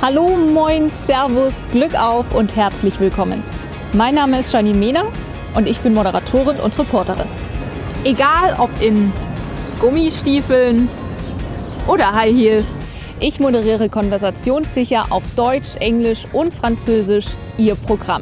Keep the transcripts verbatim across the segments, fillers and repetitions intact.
Hallo, moin, servus, Glück auf und herzlich willkommen. Mein Name ist Janine Mehner und ich bin Moderatorin und Reporterin. Egal ob in Gummistiefeln oder High Heels, ich moderiere konversationssicher auf Deutsch, Englisch und Französisch Ihr Programm.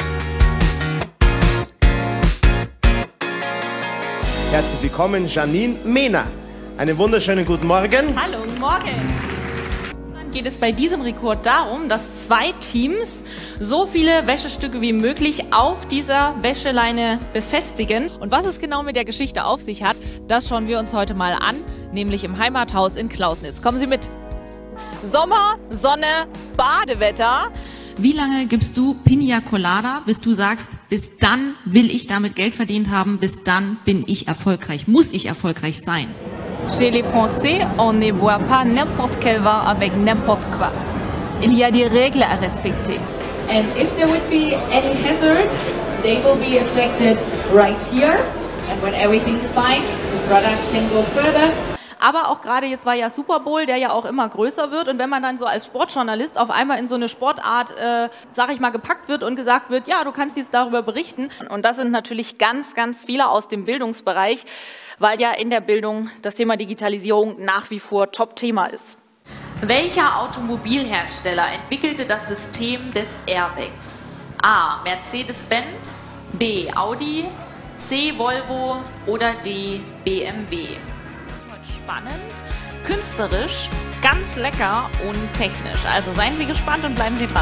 Herzlich willkommen, Janine Mehner. Einen wunderschönen guten Morgen. Hallo, morgen. Dann geht es bei diesem Rekord darum, dass zwei Teams so viele Wäschestücke wie möglich auf dieser Wäscheleine befestigen. Und was es genau mit der Geschichte auf sich hat, das schauen wir uns heute mal an, nämlich im Heimathaus in Klausnitz. Kommen Sie mit. Sommer, Sonne, Badewetter. Wie lange gibst du Pina Colada, bis du sagst, bis dann will ich damit Geld verdient haben, bis dann bin ich erfolgreich, muss ich erfolgreich sein? Chez les Français, on ne boit pas n'importe quel vin avec n'importe quoi. Il y a des règles à respecter. And if there would be any hazards, they will be ejected right here. And when everything's fine, the product can go further. Aber auch gerade jetzt war ja Super Bowl, der ja auch immer größer wird. Und wenn man dann so als Sportjournalist auf einmal in so eine Sportart, äh, sag ich mal, gepackt wird und gesagt wird, ja, du kannst jetzt darüber berichten. Und das sind natürlich ganz, ganz viele aus dem Bildungsbereich, weil ja in der Bildung das Thema Digitalisierung nach wie vor Top-Thema ist. Welcher Automobilhersteller entwickelte das System des Airbags? A. Mercedes-Benz, B. Audi, C. Volvo oder D. B M W? Spannend, künstlerisch, ganz lecker und technisch. Also seien Sie gespannt und bleiben Sie dran.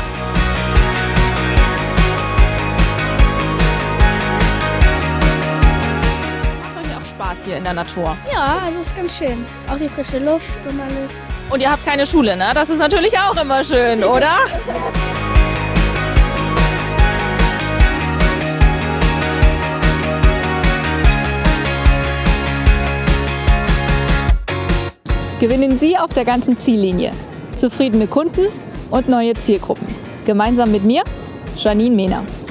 Macht euch auch Spaß hier in der Natur. Ja, also ist ganz schön. Auch die frische Luft und alles. Und ihr habt keine Schule, ne? Das ist natürlich auch immer schön, oder? Gewinnen Sie auf der ganzen Ziellinie. Zufriedene Kunden und neue Zielgruppen. Gemeinsam mit mir, Janine Mehner.